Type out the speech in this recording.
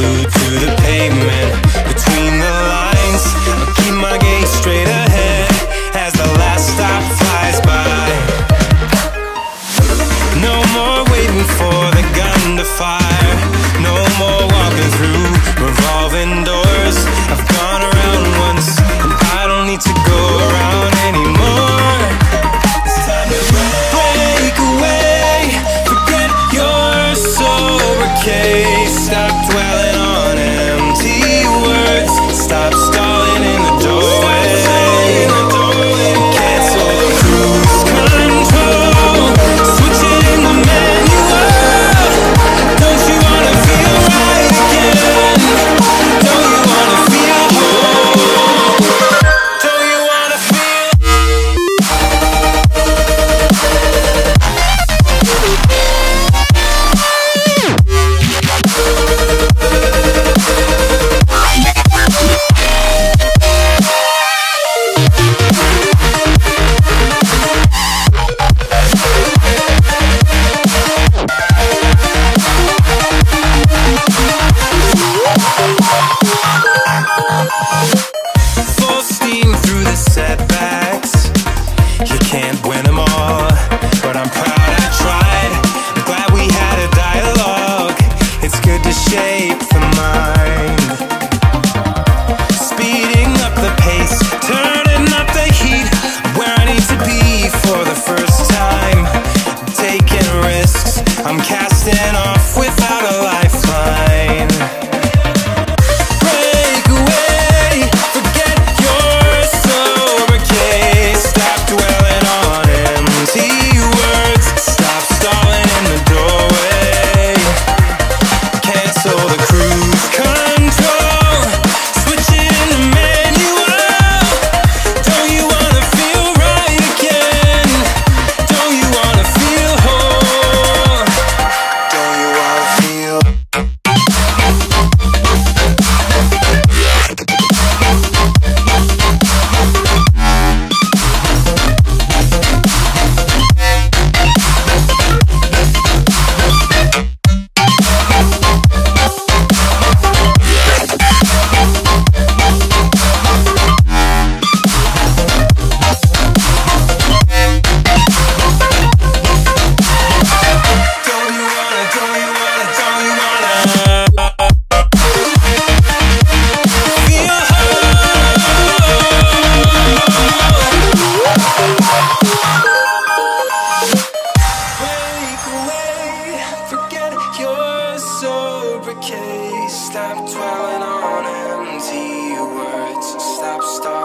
glued to the pavement. Between the lines, I'll keep my gaze straight ahead as the last stop flies by. No more waiting for the gun to fire. No more walking through revolving doors. I've gone around once, and I don't need to go around anymore. It's time to break away. Forget your sober case. Stop dwelling on empty words. Stop stalling in the doorway. Cancel the cruise control. Switch it in the manual. Don't you wanna feel right again? Don't you wanna feel whole? Don't you wanna feel? Full steam through the setbacks. You can't win them all, but I'm proud I tried. I'm glad we had a dialogue. It's good to shape the mind. Speeding up the pace, turning up the heat. Where I need to be for the first time. Taking risks, I'm casting off without a lifeline. Break away, forget your sober case. Stop dwelling on empty words. Stop stalling in the doorway. Cancel the cruise control. Switch it in the manual. Don't you wanna feel right again? Don't you wanna feel whole? Don't you wanna feel? Stop dwelling on empty words. Stop